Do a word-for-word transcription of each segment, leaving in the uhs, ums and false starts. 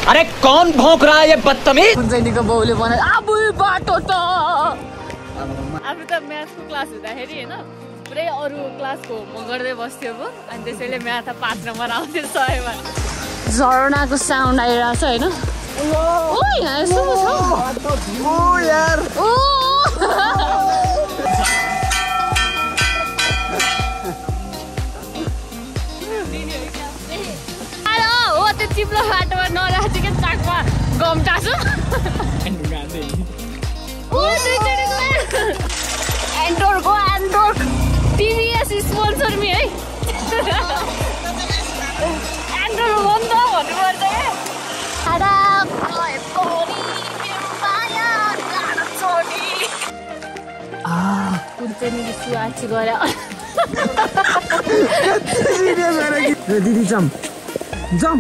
अरे कौन भौंक रहा है ये बदतमीज? कुञ्जनीको बाउले भने आबु बाटो त आफू त म्याथको क्लास हुँदाखेरि हैन पुरै अरू क्लासको म गर्दै बस्थ्यो अब अनि त्यसैले म्याथ पाँच नम्बर आउँथ्यो सयमा। झरनाको साउन्ड आइरहेछ हैन। ओ यहाँ यस्तो छ ओ यार ओ चिप्लो बाटोमा नराखेको के चाकमा गम टासु एन्डोरको एन्डोर टिभीएस स्पोन्सर मी है एन्डोर बन्द भन्नुपर्छ कुर्चेनी सुवाची गरे दिदी जम जम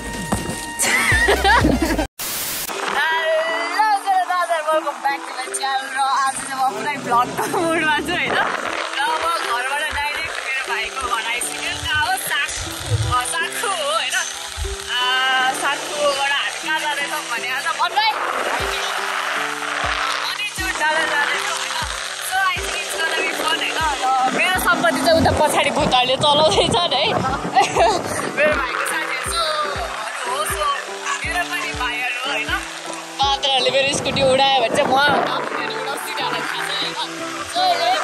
welcome back to my channel र आज चाहिँ म पुरै भ्लगको मुडमा छु होइन र म घरबाट डाइरेक्ट मेरो भाइको घर आइसक्यो अब साक्खु साक्खु हो होइन साक्खुबाट हामी कहाँ जाँदैछौँ भने आज भन्दै अनि चुट डाँडा जाँदैछौँ होइन सो आइसक्यो इट्स गोना बी फन होइन र मेरो सम्पत्ति चाहिँ उता पछाडि भुतहरूले चलाउँदैछन् है मेरो भाइको साथीहरू हो सो मेरो पनि भाइहरू होइन पात्रहरूले मेरो स्कुटी उडायो भने चाहिँ म मेरो उडाउँछु जान थाहा छ होइन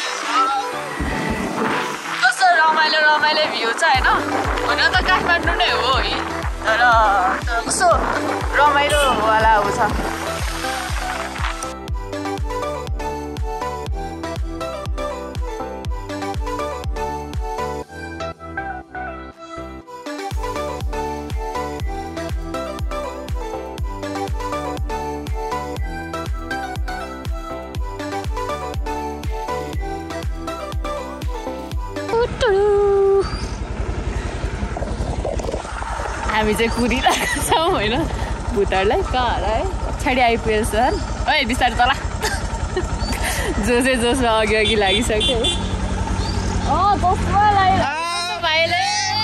कस्तो रमाइलो रमाइलो भ्यू छ होइन हुन त काठमाडौँ नै हो है तर कस्तो रमाइलोवाला ऊ छ। हामी चाहिँ कुदिरहेको छौँ होइन भुतहरूलाई कहाँ होला है पछाडि आइपुगेछ है बिस्तारै चला जोसै जोसमा अघि अघि लागिसक्यो अँ कस्तो लाग्यो भाइले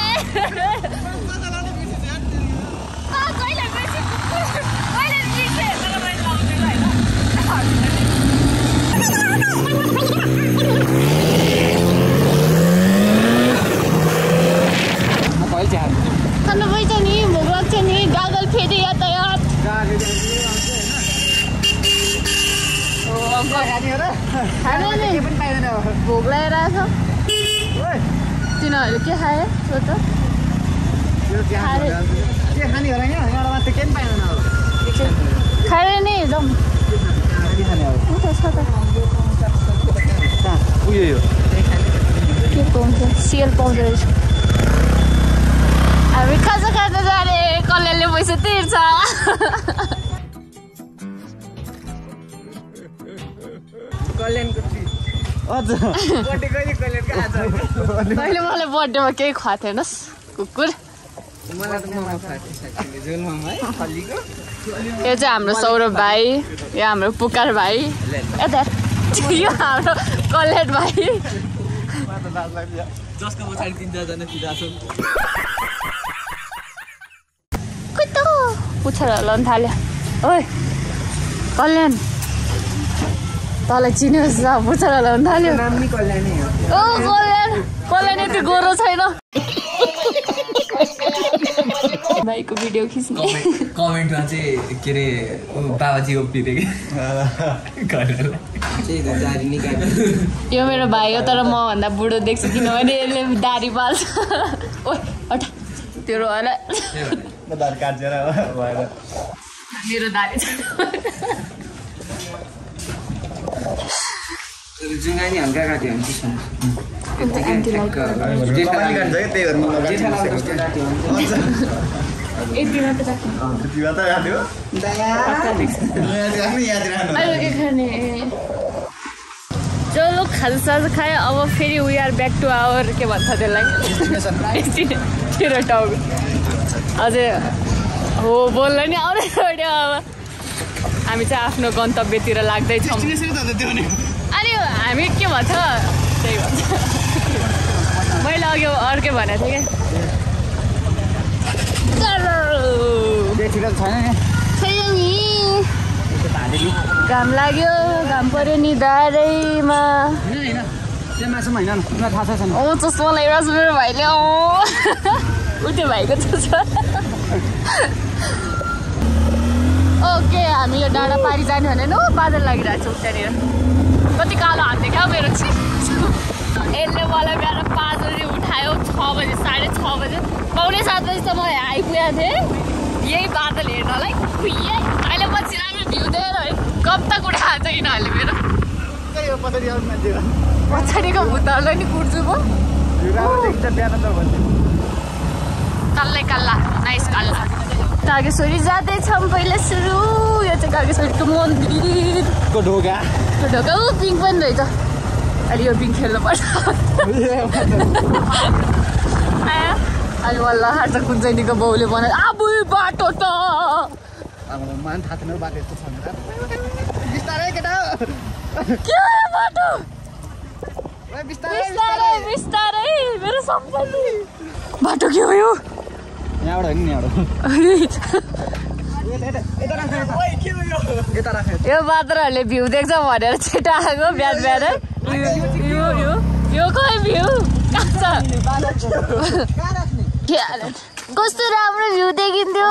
खानु पैछ नि भोक लाग्छ नि गागल फेरि यातायात भोक लगाइरहेछ तिनीहरू के खायो सोध खाएर नि जाउँ के पाउँछ सिएल पाउँदो रहेछ हामी खाजा खाजा जाने कल्याणले पैसा तिर्छ मैले मलाई बर्थडेमा केही खुवाएको थिएनस् कुकुर यो चाहिँ हाम्रो सौरभ भाइ यो हाम्रो पुकार भाइ यता यो हाम्रो कल्याण भाइ जसको पछाडि तीन चारजना फिराछन् पुच्छर हल्लाउनु थाल्यो ओइ कल्याण तँलाई चिन्योस् न पुच्छर हल्लाउनु थाल्यो ओ कल्याण कल्याण यति गोरो छैन भाइको भिडियो खिच्ने कमेन्टमा चाहिँ के अरे बाबाजी ओपिदिए यो मेरो भाइ हो तर म भन्दा बुढो देख्छु किनभने यसले दारी पाल्छ ओइ हटा त्यो रोएर मेरो दारी जुङ्गानी हल्का काट्यो भने चलो खाजासाजा खायो अब फेरि we are back to our के भन्छ त्यसलाई तेरो टाउको अझै हो बोल्न नि आउँदैन अब हामी चाहिँ आफ्नो गन्तव्यतिर लाग्दैछौँ अनि हामी के भन्छ त्यही भन्छ मैले अघि अर्कै भनेको थिएँ क्या छैन नि घाम लाग्यो घाम पर्यो नि दारैमा ओ चस्मा लगाइरहेको छु मेरो भाइले उठ्यो भाइको चस्मा ओके हामी यो डाँडा पारी जाने भने न बादल लागिरहेको छ त्यहाँनिर कति कालो हात देखायो मेरो छि यसले मलाई बिहान पाँच बजी उठायो छ बजी साढे छ बजी पाउने सात बजीसम्म आइपुगेको थिएँ यही बादल हेर्नलाई अहिले पछि राम्रो भ्यू दिएर है कब तक उठाएको छ यिनीहरूले मेरो पछाडिको भुतहरूलाई नि कुट्छु म कल्लै कल्ला नाइस कल्ला कागेश्वरी जाँदैछौँ पहिला सुरु यो चाहिँ कागेश्वरीको मन्दिरको ढोका ढोका ऊ पिङ पनि रहेछ अहिले यो पिङ खेल्नुपर्छ अहिले वल्ल हार्छ कुञ्चैनीको बाउले बनायो आबु बाटो त के बाटो बिस्तारै बिस्तारै मेरो सम्पत्ति बाटो के भयो यो बाँदरहरूले भ्यू देख्छ भनेर छिटो आएको बिहान बिहान यो खै भ्यू कस्तो राम्रो भ्यू देखिन्थ्यो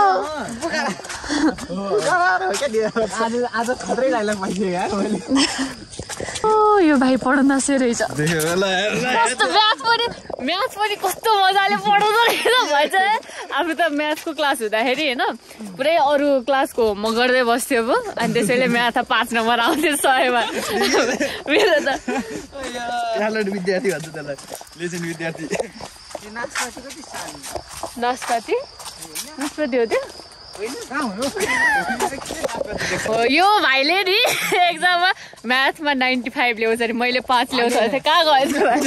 यो भाइ पढ्न नसे रहेछ कस्तो म्याथ पनि म्याथ पनि कस्तो मजाले पढाउँदो रहेछ भन्छ आफ्नो त म्याथको क्लास हुँदाखेरि होइन पुरै अरू क्लासको म गर्दै बस्थ्यो अब अनि त्यसैले म्याथ पाँच नम्बर आउँथ्यो सयमा मेरो त विद्यार्थी भन्छ त्यसलाई लेजेन्ड विद्यार्थी नास्पाती नास्पाती हो त्यो यो भाइले नि एक्जाममा म्याथमा नाइन्टी फाइभ ल्याउँछ अरे मैले पाँच ल्याउँछ अरे कहाँ गएछ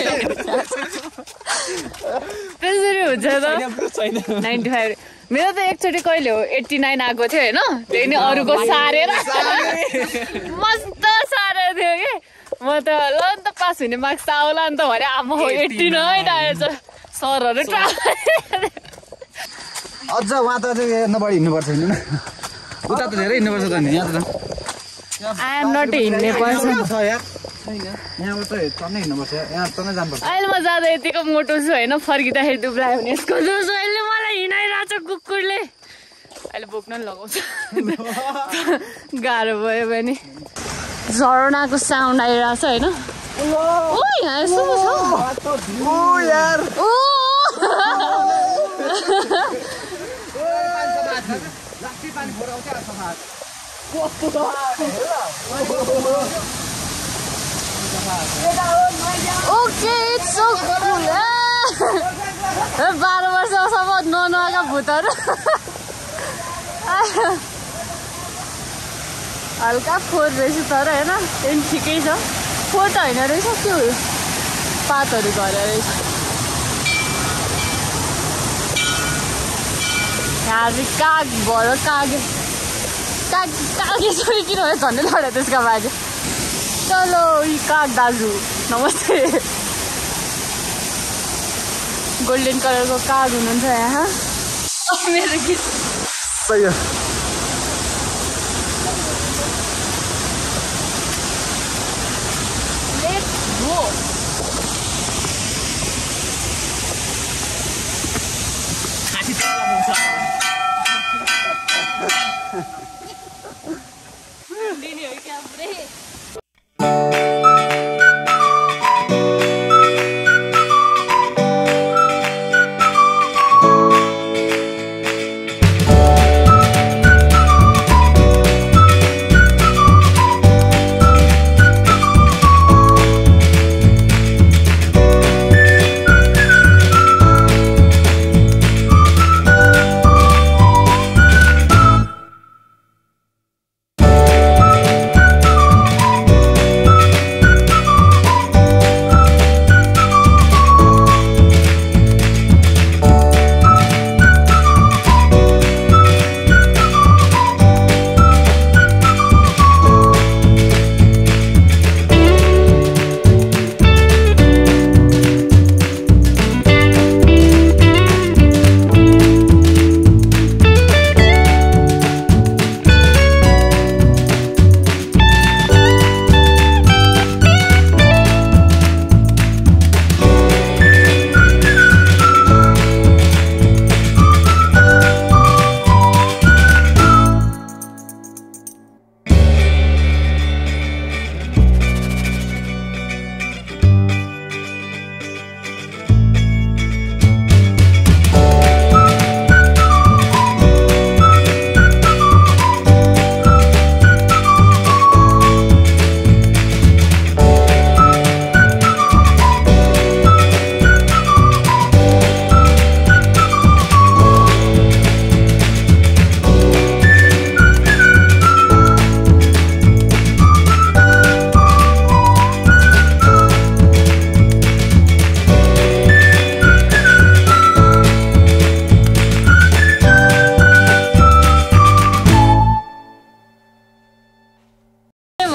त्यसरी हुन्छ त नाइन्टी फाइभ मेरो त एकचोटि कहिले हो एट्टी नाइन आएको थियो होइन त्यही नै अरूको सारेर मस्त सारेको थियो कि म त ल नि त पास हुने मार्क्स त आउला नि त भने आमा हो एट्टी नाइन आएछ सरहरू अझ उहाँ त चाहिँ हेर्नु बढी हिँड्नुपर्छ नि उता त धेरै हिँड्नुपर्छ त नि यहाँ त आई एम नट हिँड्ने पर्सन यहाँबाट टन्नै हिँड्नुपर्छ यहाँ टन्नै जानुपर्छ अहिले म जाँदा यतिको मोटो छु होइन फर्किँदाखेरि दुब्लायो भने यसको जोस अहिले मलाई हिँडाइरहेको छ कुकुरले अहिले बोक्न पनि लगाउँछ गाह्रो भयो भने झरनाको साउन्ड आइरहेको छ होइन ओ यहाँ यसो छ ओ यार ओ ओके इट्स सो कुल बाह्र वर्षसम्म ननुहाएका भूतहरू हल्का फोहोर रहेछ तर होइन त्यहाँदेखि ठिकै छ फोहोर त होइन रहेछ त्यो पातहरू झरेर रहेछ यहाँ चाहिँ काग भयो काग काग कागेश्वरी किन भयो झन्डै लड्यो त्यसका बाजे चलो यी काग दाजु नमस्ते गोल्डन कलरको काग हुनुहुन्छ यहाँ मेरो गीत सही हो लेट्स गो दिने हो क्या पुरै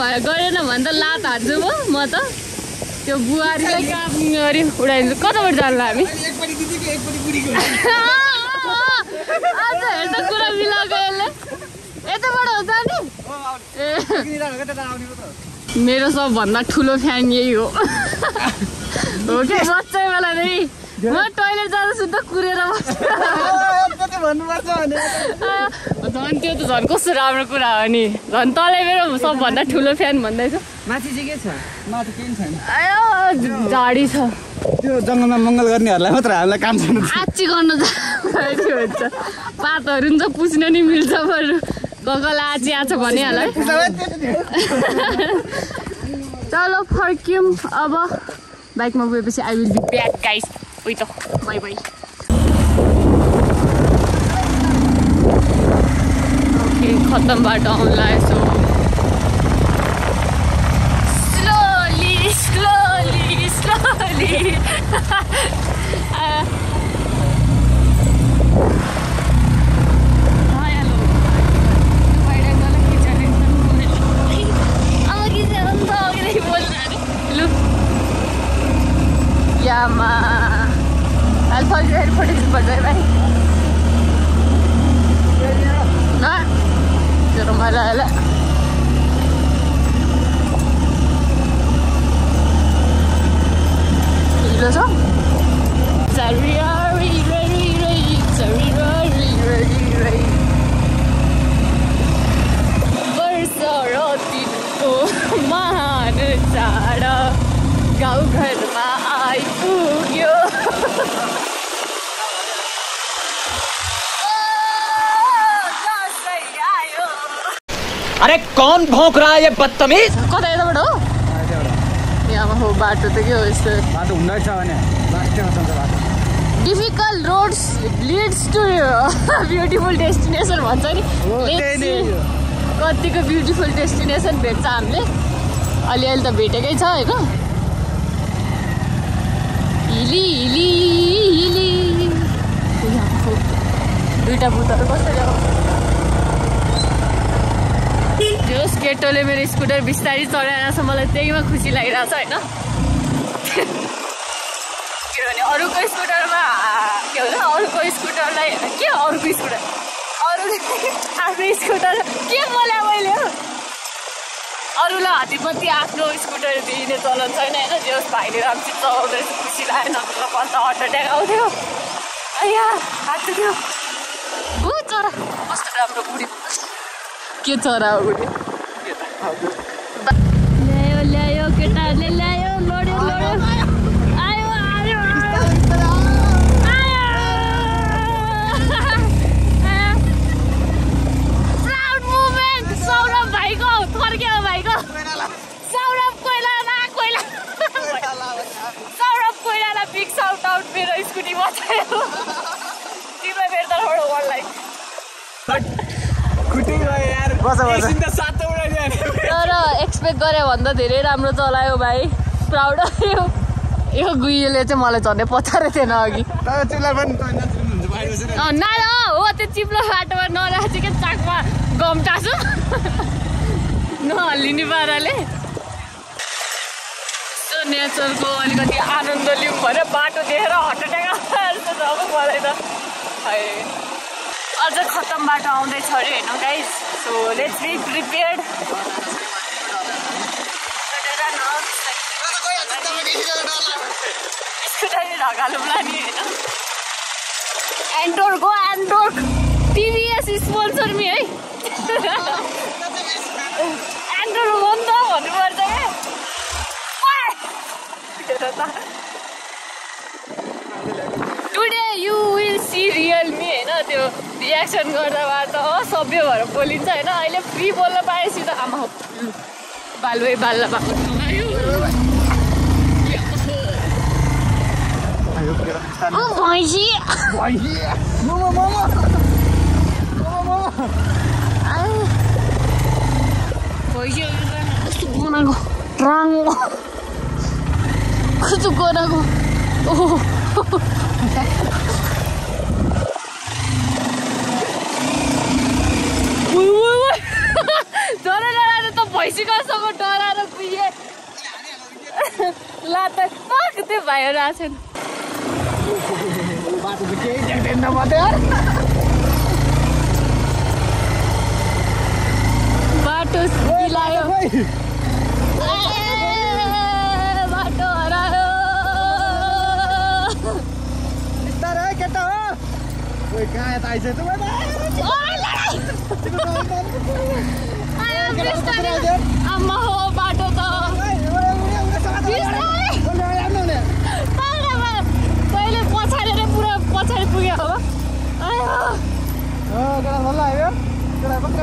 गरेन भने त लात हान्छु म म त त्यो बुहारीलाई काप्ने गरी उडाइदिन्छु कताबाट जान्ला हामी आज हेर्दा कुरा मिलाएको यसले यताबाट हो जाने मेरो सबभन्दा ठुलो फ्यान यही हो हो कि बच्चै बेला नै म टोइलेट जाँदा सुत्दा कुरेर झन् त्यो त झन् कस्तो राम्रो कुरा हो नि झन् तँलाई मेरो सबभन्दा ठुलो फ्यान भन्दैछ माथि चाहिँ के छ माथि केही छैन आयो झाडी छ त्यो जङ्गलमा मङ्गल गर्नेहरूलाई मात्र हामीलाई काम छैन आची गर्न जाने हुन्छ पातहरू नि त पुस्न नि मिल्छ बरु गगल आची आछ भनिहाल है चलो फर्क्यौँ अब बाइकमा गएपछि I will be back guys उही त बाई बाई ओके खत्तम बाटो आउनु लागेको स्लोली स्लोली स्लोली यामा अल्फा ग्रेड फोटो खिच्नुपर्छ है भाइ न त्यो रमाइलो आयो ढिलो छ वर्ष रतिको महान चाड गाउँ घरमा आइपुग्यो अरे कौन भौंक रहा है ये बदतमीज कता यताबाट हो यहाँ हो बाटो त के हो यस्तो बाटो हुँदैछ भने लास्टमा चल्छ बाटो difficult roads leads to beautiful destination भन्छ नि कतिको ब्युटिफुल डेस्टिनेसन भेट्छ हामीले अलिअलि त भेटेकै छ होइन हिली हिली हिली दुईटा बुटहरू कसरी आउँछ त्यो केटोले मेरो स्कुटर बिस्तारै चढाइरहेको छ मलाई त्यहीमा खुसी लागिरहेको छ होइन किनभने अरूको स्कुटरमा के भन्छ अरूको स्कुटरलाई के अरूको स्कुटर अरू आफ्नो स्कुटर के बोले मैले हो अरूलाई हातीपत्ती आफ्नो स्कुटर दिने चलन छैन होइन जोस् भाइले राम्रोसित चलाउँदै खुसी लागेन अन्त हट अट्याक आउँथ्यो अया हात थियो ऊ चरा कस्तो राम्रो उड्यो के चरा उड्यो ल्यायो ल्यायो केटाहरूले ल्यायो लड्यो लड्यो आयो आयो प्राउड मुभमेन्ट सौरभ भाइको फर्क्यो भाइको सौरभ कोइला कोइला सौरभ कोइलालाई बिग साउट आउट मेरो स्कुटी बचायो तिम्रो मेरो तर्फबाट वानलाई तर एक्सपेक्ट गरे भन्दा धेरै राम्रो चलायो भाइ प्राउड यो यो गुइयोले चाहिँ मलाई झन्डै पछारेको थिएन अघि न हो त्यो चिप्लो बाटोमा नराखेको के चाकमा गम टाँसु नहल्लिने पाराले नेचरको अलिकति आनन्द लिउँ भने बाटो देखेर हट अट्याक जस्तो छ अब मलाई त है अझ खत्तम बाटो आउँदैछ अरे होइन guys so let's be prepared स्कुटरले ढकालौँ ला नि होइन एन्टोर्को एन्टोर्क टिभीएस स्पोन्सर मी है एन्टोर्क हो नि त भन्नुपर्छ क्या today you will see real me होइन त्यो रियाक्सन गर्दा त असभ्य भएर बोलिन्छ होइन अहिले फ्री बोल्न पाएपछि त आमा बालुवै बाल्न भएको भैँसी भैँसी कस्तो बनाएको राङ्गो कस्तो बनाएको ओहो झन् त भैँसीकोसँग डर पायो रहेको छैन बाटो त केही देख्दैन मात्रै यार बाटो बिलायो बाटो हरायो बिस्तारै केटा हो ओइ कहाँ यता आइछ त आम्मा हो बाटो त कहिले पछाडेर पुरा पछाडि पुग्यो हो केटा भल्ला आयो केटा पक्का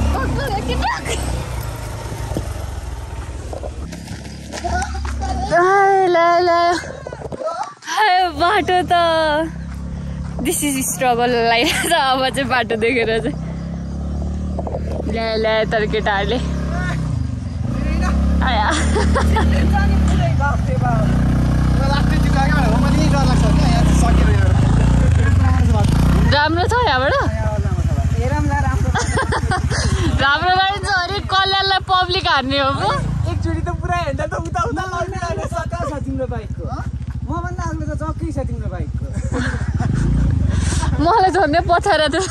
बाटो त दिस इज स्ट्रगल लागिरहेछ अब चाहिँ बाटो देखेर चाहिँ ल्याए ल्याए तर केटाहरूले राम्रो छ यहाँबाट राम्रो गाडी छ अरे कल्याणलाई पब्लिक हान्ने हो एकचोटि त पुरा हेर्दा त उता उता लाग्ने सका छ तिम्रो बाइकको मभन्दा अग्लो त जक्कै छ तिम्रो बाइकको मलाई झन्डै पछाडा त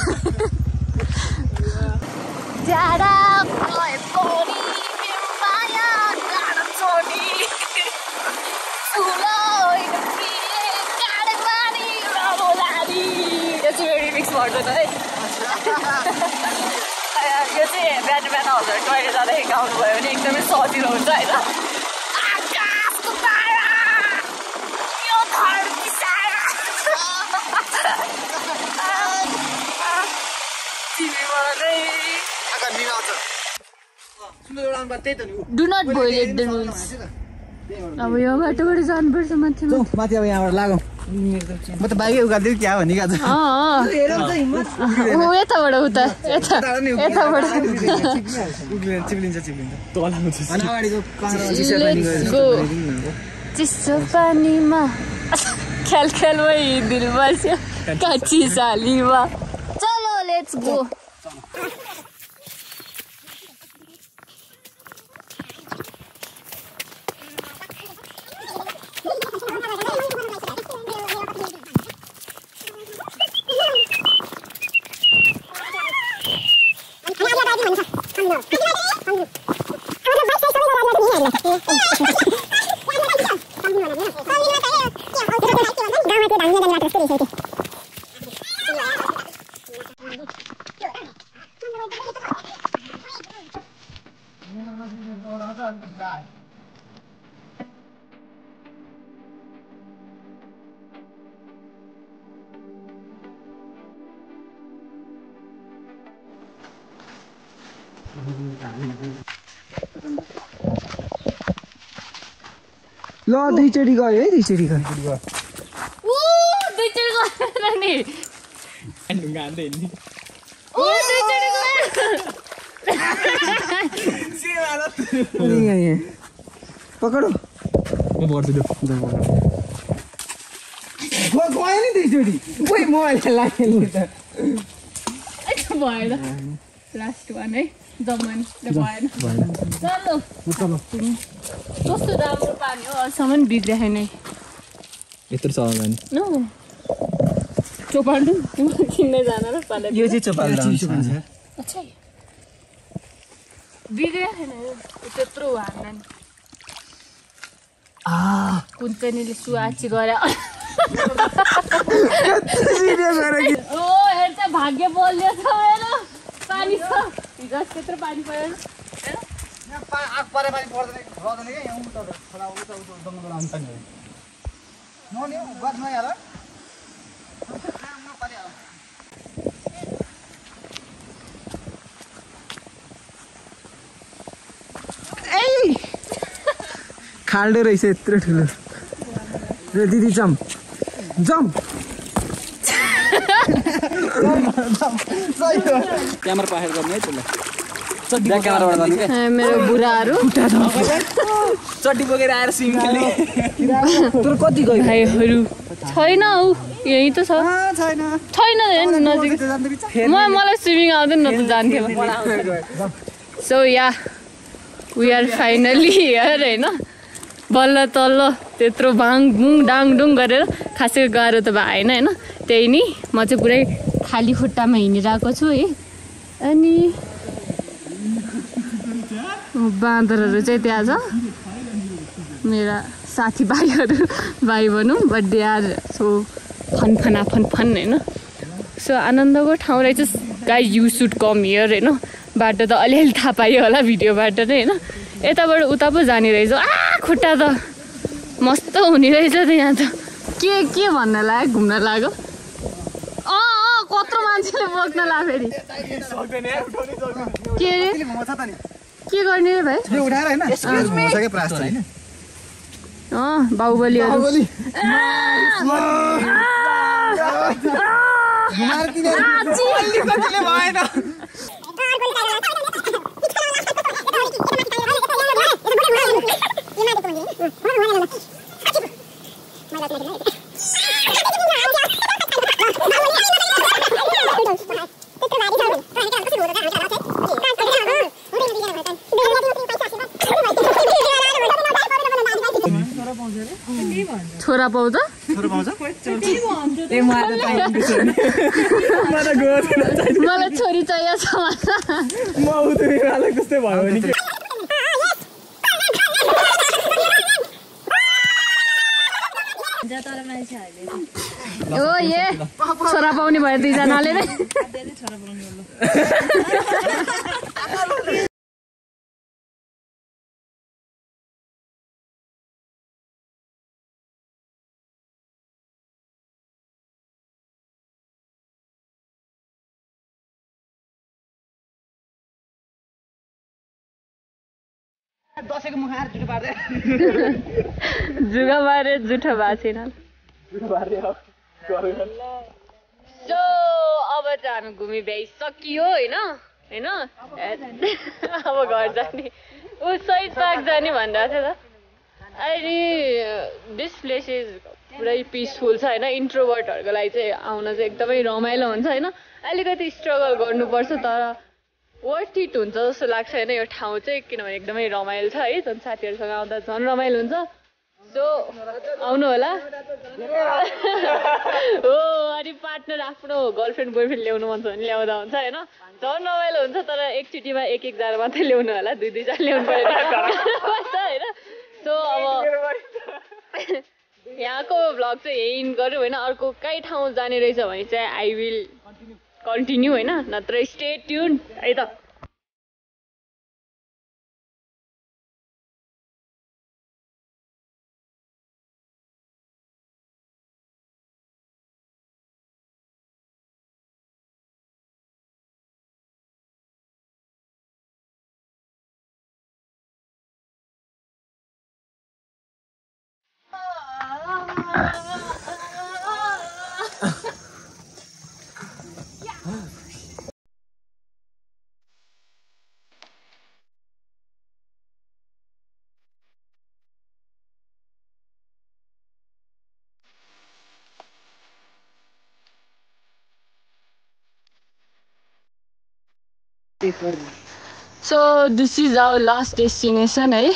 जाडा गएकोरी माया गाडो छोडी ठुलो गाडीमारी रमोलारी यो चाहिँ रिमिक्स भर्छ है यो चाहिँ बिहान बिहान हजुर टोइलेट जाँदाखेरि गाउनु भयो भने एकदमै सजिलो हुन्छ होइन आकाशको तारा यो धरती सारा तिमी मलाई do not violate the rules अब यो बाटोबाट जानुपर्छ माथिमा माथि अब यहाँबाट लागौँ म त बाइकै उकाल्दियो क्या भने क्या ऊ यताबाट उता यता यताबाट चिप्लिन्छ चिप्लिन्छ चिसो पानीमा ख्याल ख्यालमा दिल बस्यो काची सालीमा चलो लेट्स गो ल दुईचोटि गयो है दुईचोटि गयो ओ दुईचोटि गयो नि ढुङ्गा हान्दै हिँड्ने ओ दुईचोटि गयो पकडो म पर्छु त्यो गयो नि दुईचोटि कोही मोबाइल लाग्यो नि त भएन लास्ट वान है जम्मन भएन चलो चलो कस्तो राम्रो पानी हो अहिलेसम्म बिग्रियो छैन यत्रो चलाउँछ नि नो चोपाल्नु किन्दै जान र पाले यो चाहिँ चोपाल्नु अच्छा बिग्रियो छैन यो त्यत्रो हान्न नि आ कुन्चनीले सुआची गरे सिरियस भएर कि ओ हेर्छ भाग्य बोल्यो छ हेर पानी छ हिजो त्यत्रो पानी पर्यो हेर आग परे पानी पर्दैन पर्दैन क्या यहाँ उता खोला उता उता जङ्गल आउनु पानी नहुने बात नआएर खाल्डो रहेछ यत्रो ठुलो र दिदी जम जम क्यामेरा पाखेर गर्ने है त्यसलाई मेरो बुढाहरू चट्टी बोकेर आएर स्विमिङ खेल्ने तर कति गयो भाइहरू छैन हौ यही त छ छैन छैन नजिक म मलाई स्विमिङ आउँदैन न त जान्थ्यो so yeah we are finally here होइन बल्ल तल्ल त्यत्रो भाङ भुङ डाङडुङ गरेर खासै गाह्रो त भएन होइन त्यही नि म चाहिँ पुरै खाली खुट्टामा हिँडिरहेको छु है अनि बाँदरहरू चाहिँ त्यहाँ छ मेरा साथीभाइहरू भाइ भनौँ बर्थडे आर सो फनफना फनफन होइन सो आनन्दको ठाउँ रहेछ guys you should come here होइन बाटो त अलिअलि थाहा पायो होला भिडियोबाट नै होइन यताबाट उता पो जाने रहेछ आ खुट्टा त मस्त हुने रहेछ त यहाँ त के के भन्न लाग्यो घुम्न लाग्यो अँ अँ कत्रो मान्छेले बोक्न लाग्यो फेरि के अरे के गर्ने रे भाइ अँ बाहुबलीहरू छोरा पाउँछ मलाई छोरी चाहिएको छ ओ ए छोरा पाउने भयो दुईजनाले नै दसैँको मुख आएर जुठो पार्दै जुगा बारे जुठो भएको छैन सो अब चाहिँ हामी घुमी भ्याइसकियो होइन होइन अब घर जाने ऊ शहीद पार्क जाने भनिरहेको थियो त अहिले दिस प्लेस इज पुरै पिसफुल छ होइन इन्ट्रोभर्टहरूको लागि चाहिँ आउन चाहिँ एकदमै रमाइलो हुन्छ होइन अलिकति स्ट्रगल गर्नुपर्छ तर वर्थ इट हुन्छ जस्तो लाग्छ होइन यो ठाउँ चाहिँ किनभने एकदमै रमाइलो छ है झन् साथीहरूसँग आउँदा झन् रमाइलो हुन्छ सो आउनु होला हो अनि पार्टनर आफ्नो गर्लफ्रेन्ड बोयफ्रेन्ड ल्याउनु मन छ भने ल्याउँदा हुन्छ होइन झन् रमाइलो हुन्छ तर एकचोटिमा एक एकजना मात्रै ल्याउनु होला दुई दुईजना ल्याउनु पऱ्यो होइन सो अब यहाँको भ्लग चाहिँ यही इन गऱ्यो होइन अर्को कहीँ ठाउँ जाने रहेछ भने चाहिँ आई विल कन्टिन्यू होइन नत्र स्टे ट्युन है त So this is our last destination है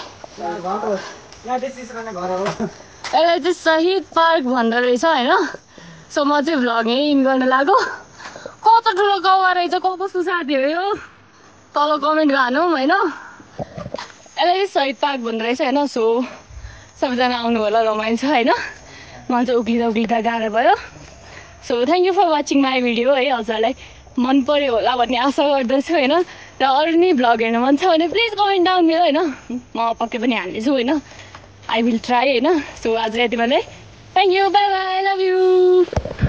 यसलाई चाहिँ शहीद पार्क भन्दो रहेछ होइन सो म चाहिँ भ्लग यहीँ इन गर्न लाग्यो कस्तो ठुलो गाउँ रहेछ कस्तो साथीहरू यो तल कमेन्ट गर्नु होइन यसलाई चाहिँ शहीद पार्क भन्दो रहेछ होइन सो सबैजना आउनु होला रमाइलो छ होइन मलाई चाहिँ उक्लिँदा उक्लिँदा गाह्रो भयो so thank you for watching my video है हजुरलाई मन पर्यो होला भन्ने आशा गर्दछु होइन र अरू नै भ्लग हेर्नु मन छ भने प्लिज कमेन्ट डाउन मेरो होइन म पक्कै पनि हाल्नेछु होइन आई विल ट्राई होइन सो आज यति मात्रै thank you bye bye love you